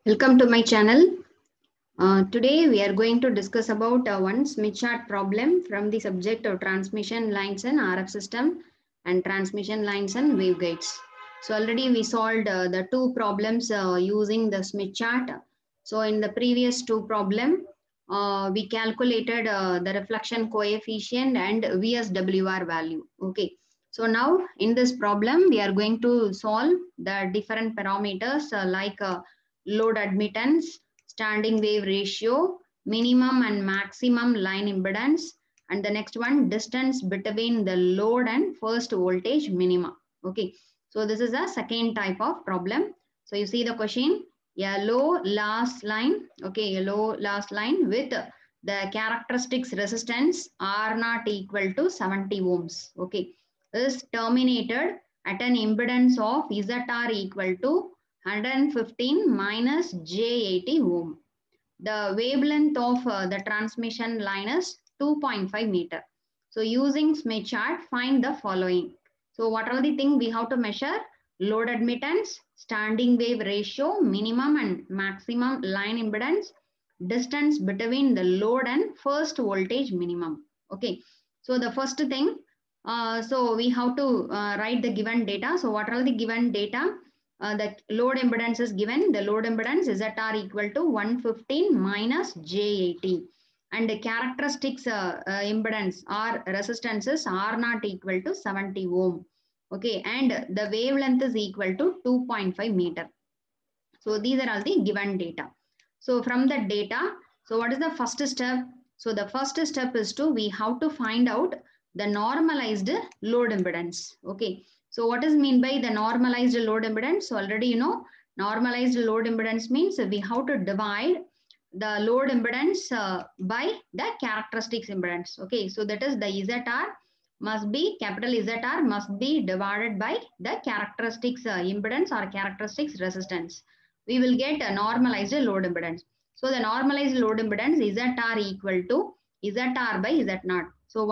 Welcome to my channel. Today we are going to discuss about one Smith chart problem from the subject of transmission lines and RF system and transmission lines and waveguides. So already we solved the two problems using the Smith chart. So in the previous two problem, we calculated the reflection coefficient and VSWR value. Okay. So now in this problem, we are going to solve the different parameters like load admittance, standing wave ratio, minimum and maximum line impedance, and the next one, distance between the load and first voltage minima. Okay, so this is a second type of problem. So you see the question, yellow last line, okay, yellow last line with the characteristics resistance R not equal to 70 ohms. Okay, is terminated at an impedance of ZR equal to 115 minus J80 ohm. The wavelength of the transmission line is 2.5 meter. So using Smith chart, find the following. So what are the things we have to measure? Load admittance, standing wave ratio, minimum and maximum line impedance, distance between the load and first voltage minimum. Okay. So the first thing, so we have to write the given data. So what are the given data? The load impedance is given. The load impedance is at R equal to 115 minus J80. And the characteristics impedance or resistances are not equal to 70 ohm. Okay, and the wavelength is equal to 2.5 meter. So these are all the given data. So from the data, so what is the first step? So the first step is we have to find out the normalized load impedance. Okay. So what is mean by the normalized load impedance? So already you know, normalized load impedance means we have to divide the load impedance by the characteristics impedance. Okay. So that is the ZR must be, capital ZR must be divided by the characteristics impedance or characteristics resistance. We will get a normalized load impedance. So the normalized load impedance ZR equal to ZR by Z0. So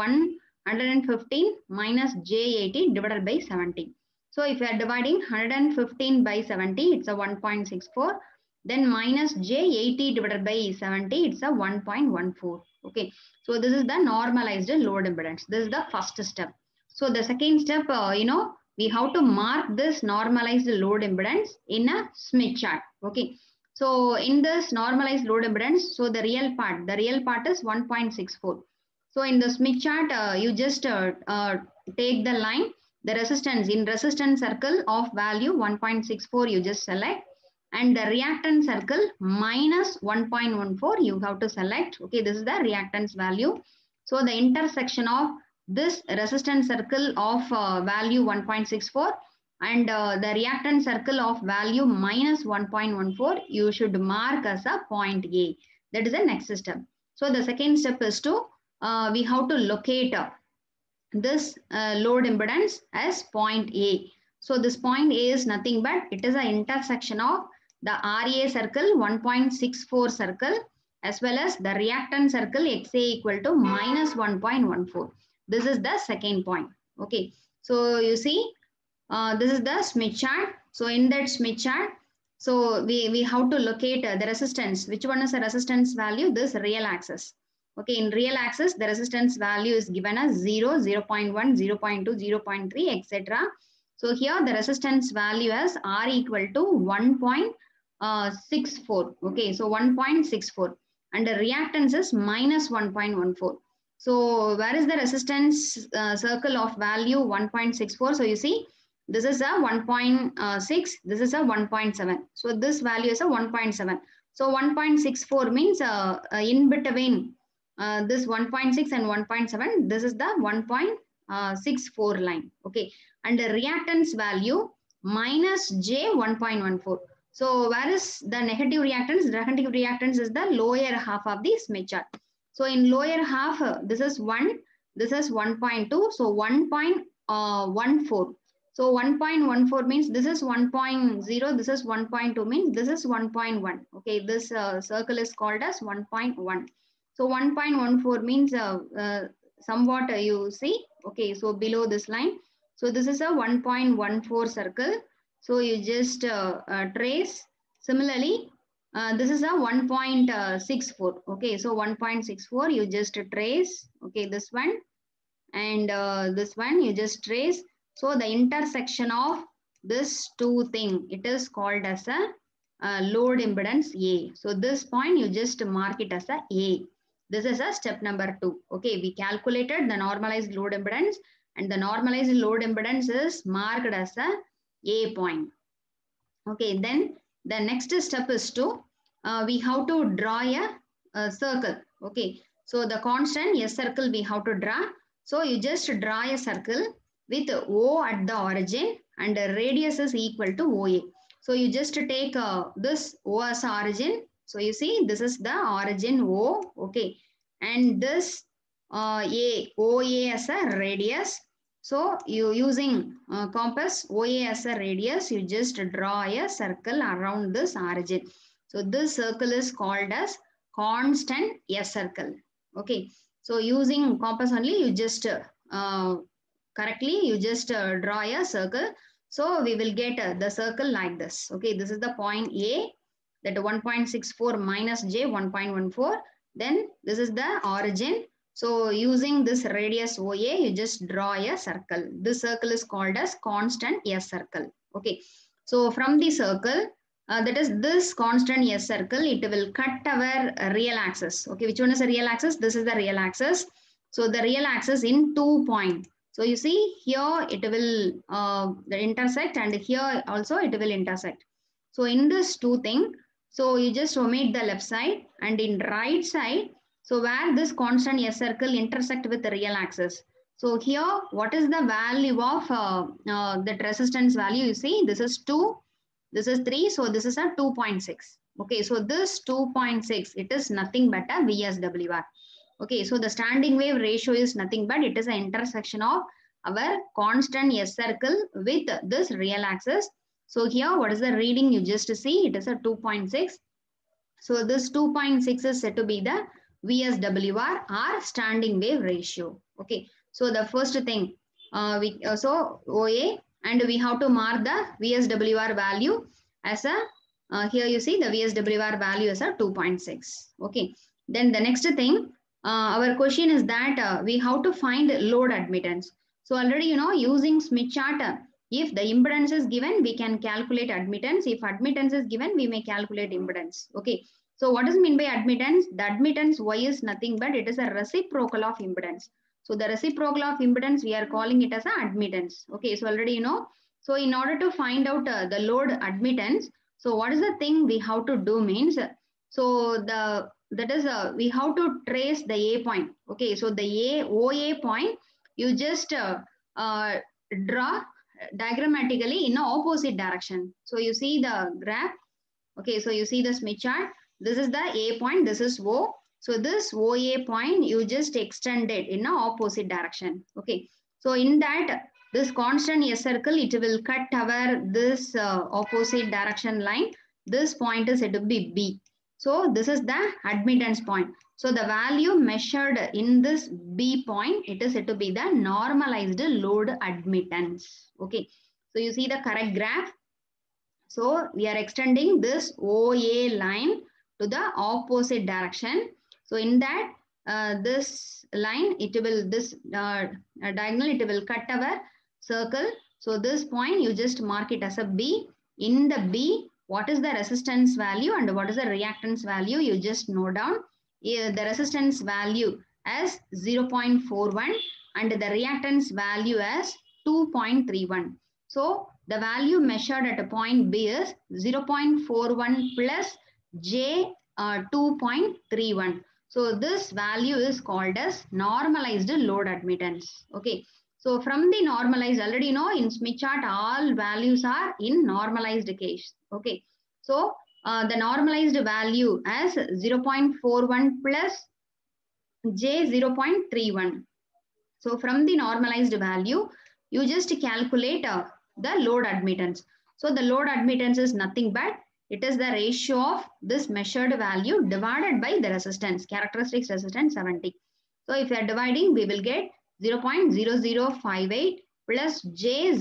115 minus J80 divided by 70. So if you are dividing 115 by 70, it's a 1.64. Then minus J80 divided by 70, it's a 1.14. Okay. So this is the normalized load impedance. This is the first step. So the second step, we have to mark this normalized load impedance in a Smith chart. Okay. So in this normalized load impedance, so the real part is 1.64. So in the Smith chart, you just take the line, the resistance in resistance circle of value 1.64, you just select, and the reactance circle minus 1.14 you have to select. Okay, this is the reactance value. So the intersection of this resistance circle of value 1.64 and the reactance circle of value minus 1.14 you should mark as a point A. That is the next step. So the second step is we have to locate this load impedance as point A. So this point A is nothing but it is an intersection of the RA circle 1.64 circle as well as the reactance circle XA equal to minus 1.14. This is the second point. Okay. So you see, this is the Smith chart. So in that Smith chart, so we have to locate the resistance. Which one is the resistance value? This real axis. Okay, in real axis, the resistance value is given as 0, 0.1, 0.2, 0.3, etc. So here the resistance value as R equal to 1.64. Okay, so 1.64 and the reactance is minus 1.14. So where is the resistance circle of value 1.64? So you see, this is a 1.6, this is a 1.7. So this value is a 1.7. So 1.64 means in between this 1.6 and 1.7, this is the 1.64 line. Okay. And the reactance value minus J 1.14. So where is the negative reactance? The negative reactance is the lower half of the Smith chart. So in lower half, this is 1, this is 1.2, so 1.14. So 1.14 means this is 1.0, this is 1.2 means this is 1.1. Okay, this circle is called as 1.1. So 1.14 means somewhat you see, okay, so below this line. So this is a 1.14 circle. So you just trace. Similarly, This is a 1.64. Okay, so 1.64 you just trace. Okay, this one and this one you just trace. So the intersection of this two thing, it is called as a load impedance A. So this point you just mark it as a A. This is a step number 2. Okay, we calculated the normalized load impedance, and the normalized load impedance is marked as a point. Okay, then the next step is to we have to draw a circle. Okay, so the constant S circle we have to draw. So you just draw a circle with O at the origin and the radius is equal to OA. So you just take this O as origin. So you see this is the origin O. Okay, and this OA as a radius. So you using compass OA as a radius, you just draw a circle around this origin. So this circle is called as constant S circle. Okay. So using compass only, you just correctly, you just draw a circle. So we will get the circle like this. Okay. This is the point A, that 1.64 minus J 1.14. Then this is the origin. So using this radius OA, you just draw a circle. This circle is called as constant S circle. Okay. So from the circle, that is this constant S circle, it will cut our real axis. Okay. Which one is the real axis? This is the real axis. So the real axis in 2 points. So you see here it will intersect, and here also it will intersect. So in this two thing, so you just omit the left side, and in right side, so where this constant S circle intersect with the real axis. So here, what is the value of that resistance value? You see, this is 2, this is 3, so this is a 2.6. Okay, so this 2.6, it is nothing but a VSWR. Okay, so the standing wave ratio is nothing but it is an intersection of our constant S circle with this real axis. So here, what is the reading? You just see, it is a 2.6. So this 2.6 is said to be the VSWR or standing wave ratio. Okay. So the first thing, so OA, and we have to mark the VSWR value as a, here you see the VSWR value as a 2.6. Okay. Then the next thing, our question is that we have to find load admittance. So already, you know, using Smith chart, if the impedance is given, we can calculate admittance. If admittance is given, we may calculate impedance. Okay. So what does it mean by admittance? The admittance Y is nothing but it is a reciprocal of impedance. So the reciprocal of impedance, we are calling it as an admittance. Okay. So already, you know, so in order to find out the load admittance, so what is the thing we have to do means, so we have to trace the A point. Okay. So the OA point, you just draw diagrammatically in the opposite direction. So you see the graph. Okay, so you see the Smith chart. This is the A point, this is O. So this OA point, you just extend it in the opposite direction. Okay, so in that, this constant S circle, it will cut our this opposite direction line. This point is said to be B. So this is the admittance point. So the value measured in this B point, it is said to be the normalized load admittance. Okay, so you see the correct graph. So we are extending this OA line to the opposite direction. So in that, this line, it will, this diagonal, it will cut our circle. So this point, you just mark it as a B. In the B, what is the resistance value and what is the reactance value? You just note down. The resistance value as 0.41 and the reactance value as 2.31. So the value measured at a point B is 0.41 plus J 2.31. So this value is called as normalized load admittance. Okay. So from the normalized, already you know in Smith chart, all values are in normalized case. Okay. So the normalized value as 0.41 plus J 0.31. So from the normalized value, you just calculate the load admittance. So the load admittance is nothing but it is the ratio of this measured value divided by the resistance, characteristic resistance 70. So if you are dividing, we will get 0.0058 plus J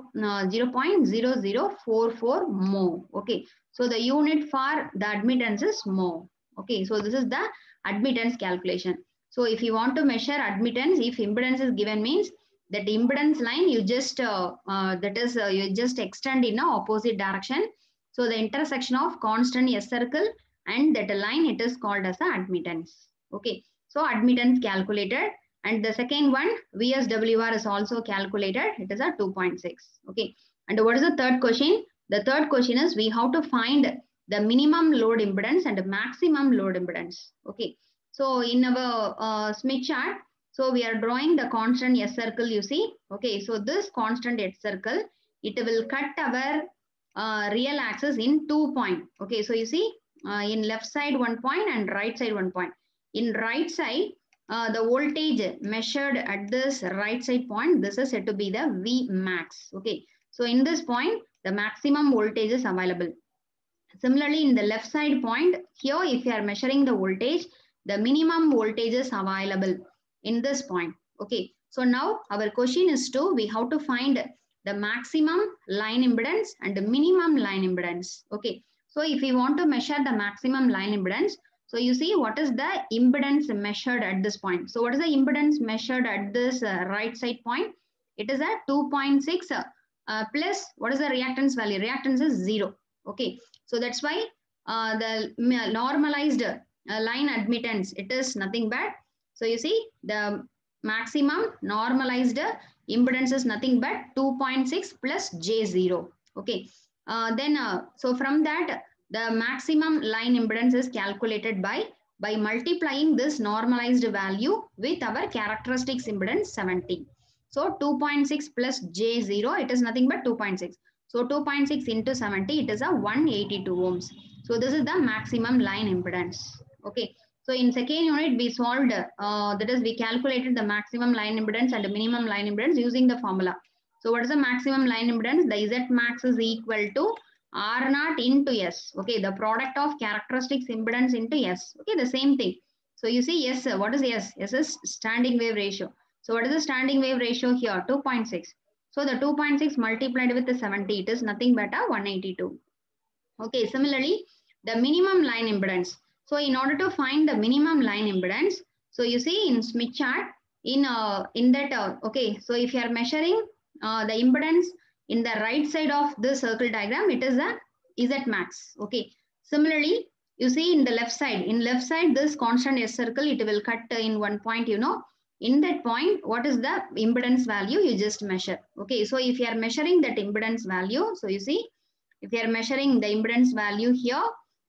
0.0044 mho. Okay. So the unit for the admittance is mho. Okay. So this is the admittance calculation. So if you want to measure admittance, if impedance is given means that impedance line you just you just extend in a opposite direction. So the intersection of constant S circle and that line, it is called as a admittance. Okay. So admittance calculated, and the second one VSWR is also calculated. It is a 2.6. Okay. And what is the third question? The third question is we have to find the minimum load impedance and the maximum load impedance. Okay. So in our Smith chart, so we are drawing the constant S circle, you see. Okay. So this constant S circle, it will cut our real axis in 2 points. Okay. So you see in left side 1 point and right side 1 point. In right side, the voltage measured at this right side point, this is said to be the V max. Okay. So in this point, the maximum voltage is available. Similarly, in the left side point, here if you are measuring the voltage, the minimum voltage is available in this point. Okay. So now our question is we have to find the maximum line impedance and the minimum line impedance. Okay. So if we want to measure the maximum line impedance, so you see what is the impedance measured at this point. So what is the impedance measured at this right side point? It is at 2.6 plus what is the reactance value? Reactance is 0. Okay. So that's why the normalized line admittance, it is nothing but, so you see the maximum normalized impedance is nothing but 2.6 plus J0. Okay. So from that, the maximum line impedance is calculated by multiplying this normalized value with our characteristics impedance 70. So 2.6 plus J0, it is nothing but 2.6. So 2.6 into 70, it is a 182 ohms. So this is the maximum line impedance. Okay. So in second unit, we solved, that is we calculated the maximum line impedance and the minimum line impedance using the formula. So what is the maximum line impedance? The Z max is equal to R naught into S. Okay. The product of characteristics impedance into S. Okay. The same thing. So you see S, what is S? S is standing wave ratio. So what is the standing wave ratio here? 2.6. So the 2.6 multiplied with the 70, it is nothing but a 182. Okay, similarly, the minimum line impedance. So in order to find the minimum line impedance, so you see in Smith chart, okay, so if you are measuring the impedance in the right side of the circle diagram, it is a Z max. Okay, similarly, you see in the left side, this constant S circle, it will cut in 1 point, in that point, what is the impedance value you just measure? Okay, so if you are measuring that impedance value, so you see, if you are measuring the impedance value here,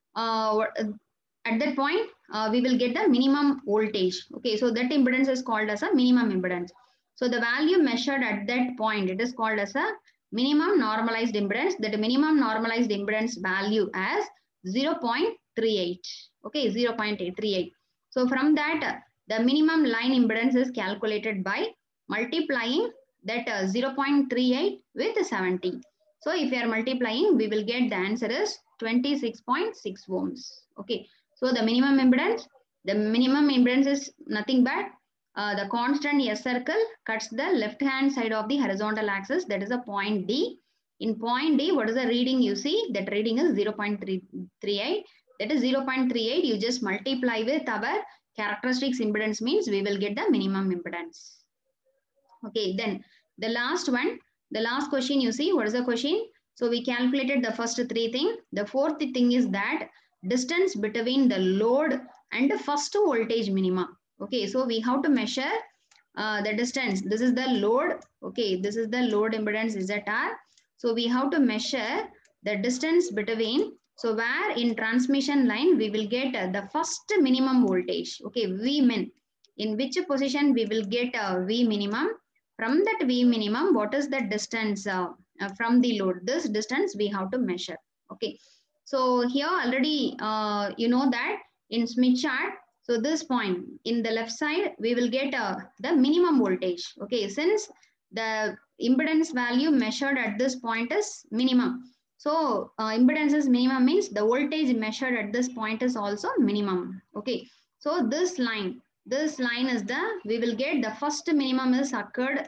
at that point, we will get the minimum voltage. Okay, so that impedance is called as a minimum impedance. So the value measured at that point, it is called as a minimum normalized impedance. That minimum normalized impedance value as 0.38. Okay, 0.838. So from that, the minimum line impedance is calculated by multiplying that 0.38 with 70. So if we are multiplying, we will get the answer is 26.6 ohms. Okay. So the minimum impedance is nothing but the constant S circle cuts the left hand side of the horizontal axis. That is a point D. In point D, what is the reading you see? That reading is 0.38. That is 0.38. You just multiply with our characteristics impedance means we will get the minimum impedance. Okay, then the last one, the last question you see, what is the question? So we calculated the first three things. The fourth thing is that distance between the load and the first voltage minima. Okay, so we have to measure the distance. This is the load. Okay, this is the load impedance ZR. So we have to measure the distance between, so where in transmission line we will get the first minimum voltage. Okay, V min. In which position we will get V minimum. From that V minimum, what is the distance from the load? This distance we have to measure. Okay. So here already you know that in Smith chart, so this point in the left side, we will get the minimum voltage. Okay. Since the impedance value measured at this point is minimum. So impedance is minimum means the voltage measured at this point is also minimum. Okay. So this line is we will get the first minimum is occurred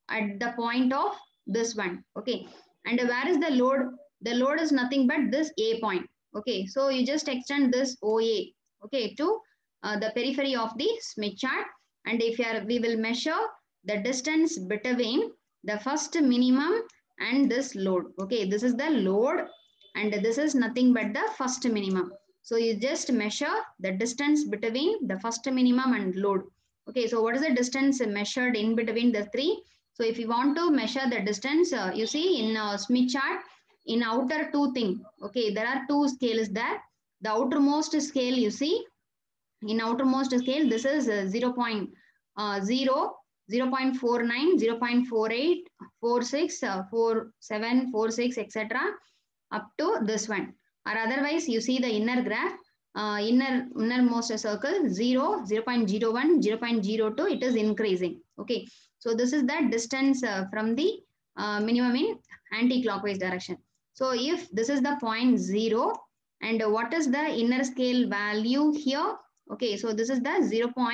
at the point of this one. Okay, and where is the load? The load is nothing but this A point. Okay, so you just extend this OA, okay, to the periphery of the Smith chart, and if we will measure the distance between the first minimum and this load. Okay, this is the load and this is nothing but the first minimum. So you just measure the distance between the first minimum and load. Okay, so what is the distance measured in between the three? So if you want to measure the distance, you see in Smith chart, in outer two thing, okay, there are two scales there. The outermost scale you see, in outermost scale, this is 0, 0.49, 0.48, 46, 47, 46, etc. up to this one. Or otherwise, you see the inner graph, innermost circle 0, 0.01, 0.02, it is increasing. Okay, so this is the distance from the minimum in anti-clockwise direction. So if this is the point 0, and what is the inner scale value here? Okay, so this is the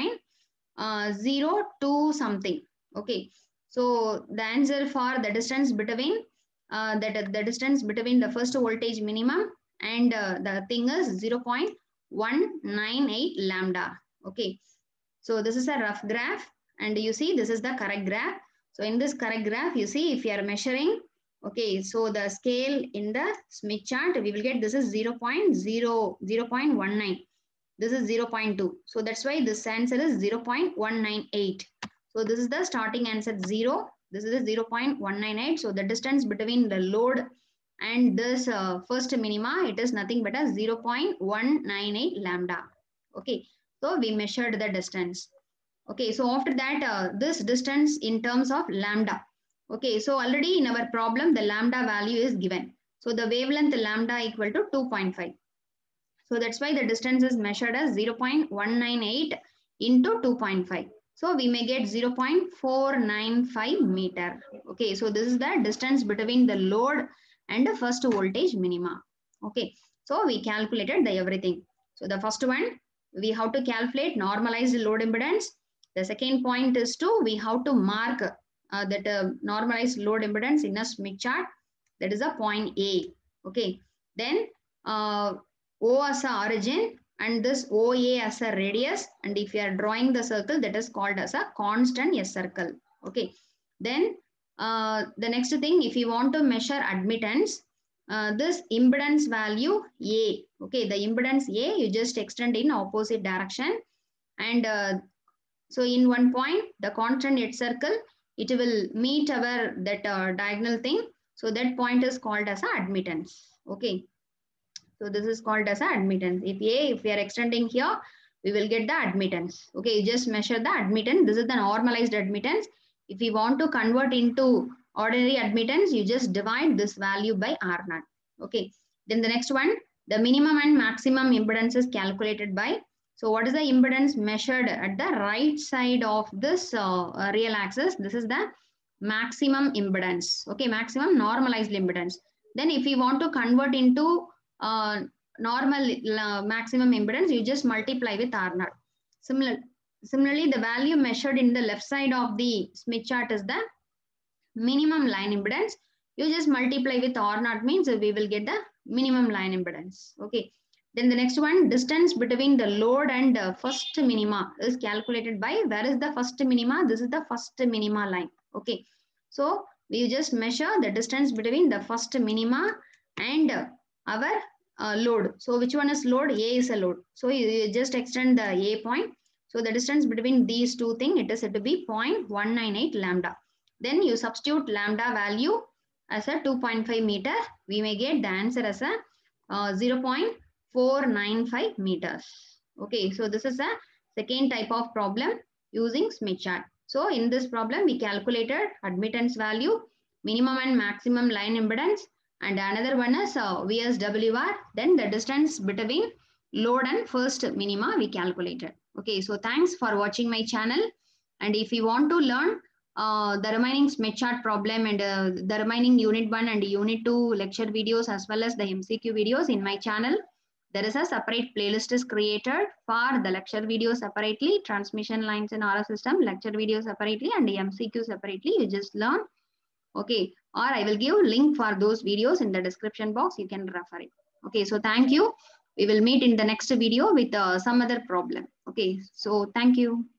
0.02 something. Okay, so the answer for the distance between the distance between the first voltage minimum and the thing is 0.198 lambda. Okay, so this is a rough graph, and you see this is the correct graph. So in this correct graph, you see if you are measuring, okay, so the scale in the Smith chart, we will get this is 0.19. This is 0.2. So that's why this answer is 0.198. So this is the starting answer 0. This is 0.198. So the distance between the load and this first minima, it is nothing but a 0.198 lambda. Okay, so we measured the distance. Okay, so after that, this distance in terms of lambda. Okay, so already in our problem, the lambda value is given. So the wavelength lambda equal to 2.5. So that's why the distance is measured as 0.198 into 2.5. So we may get 0.495 meter. Okay, so this is the distance between the load and the first voltage minima. Okay, so we calculated the everything. So the first one, we have to calculate normalized load impedance. The second point is we have to mark that normalized load impedance in a Smith chart. That is a point A. Okay, then O as a origin and this OA as a radius, and if you are drawing the circle, that is called as a constant S circle. Okay, then the next thing, if you want to measure admittance, this impedance value A, okay, the impedance A, you just extend in opposite direction, and so in one point, the constant S circle, it will meet our that diagonal thing, so that point is called as a admittance. Okay, so this is called as a admittance. If we are extending here, we will get the admittance. Okay, you just measure the admittance. This is the normalized admittance. If you want to convert into ordinary admittance, you just divide this value by R0. Okay, then the next one, the minimum and maximum impedance is calculated by. So what is the impedance measured at the right side of this real axis? This is the maximum impedance. Okay, maximum normalized impedance. Then if you want to convert into normal maximum impedance, you just multiply with R0. Similarly, the value measured in the left side of the Smith chart is the minimum line impedance. You just multiply with R0 means we will get the minimum line impedance. Okay. Then the next one, distance between the load and first minima is calculated by, where is the first minima? This is the first minima line. Okay. So we just measure the distance between the first minima and our load. So which one is load? A is a load. So you just extend the A point. So the distance between these two things, it is said to be 0.198 lambda. Then you substitute lambda value as a 2.5 meter. We may get the answer as a 0.495 meters. Okay, so this is a second type of problem using Smith chart. So in this problem, we calculated admittance value, minimum and maximum line impedance, and another one is VSWR. Then the distance between load and first minima we calculated. Okay, so thanks for watching my channel. And if you want to learn the remaining Smith chart problem and the remaining unit 1 and unit 2 lecture videos as well as the MCQ videos in my channel, There is a separate playlist is created for the lecture video separately, transmission lines in RF system, lecture video separately, and MCQ separately. You just learn. Okay, or I will give link for those videos in the description box. You can refer it. Okay, so thank you. We will meet in the next video with some other problem. Okay, so thank you.